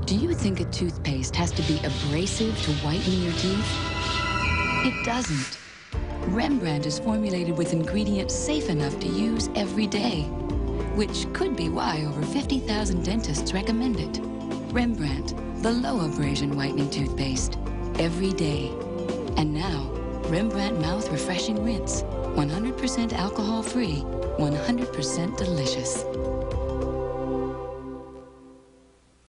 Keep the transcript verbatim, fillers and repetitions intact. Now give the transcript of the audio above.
Do you think a toothpaste has to be abrasive to whiten your teeth? It doesn't. Rembrandt is formulated with ingredients safe enough to use every day, which could be why over fifty thousand dentists recommend it. Rembrandt, the low abrasion whitening toothpaste, every day. And now, Rembrandt Mouth Refreshing Rinse, one hundred percent alcohol-free, one hundred percent delicious.